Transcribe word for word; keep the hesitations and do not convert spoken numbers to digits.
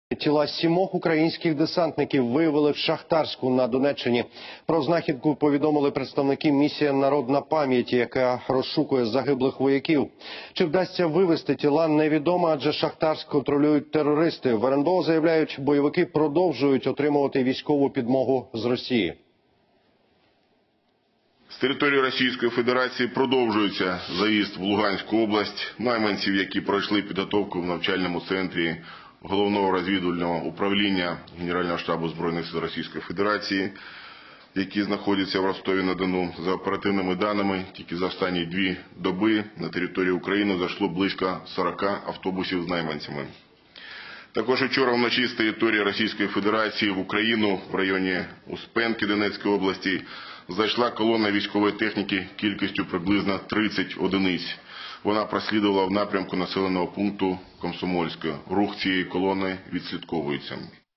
Тіла сімох українських десантників виявили в Шахтарську на Донеччині. Про знахідку повідомили представники місії «Народна пам'ять», яка розшукує загиблих вояків. Чи вдасться вивезти тіла, невідомо, адже Шахтарськ контролюють терористи. В РНБО заявляють, бойовики продовжують отримувати військову підмогу з Росії. З території Російської Федерації продовжується заїзд в Луганську область найманців, які пройшли підготовку в навчальному центрі Головного розвідувального управління Генерального штабу Збройних сил Російської Федерації, які знаходяться в Ростові-на-Дону. За оперативними даними, тільки за останні дві доби на територію України зайшло близько сорока автобусів з найманцями. Також вчора вночі з території Російської Федерації в Україну в районі Успенки Донецької області зайшла колона військової техніки кількістю приблизно тридцять одиниць. Вона прослідувала в напрямку населеного пункту Комсомольське. Рух цієї колони відслідковується.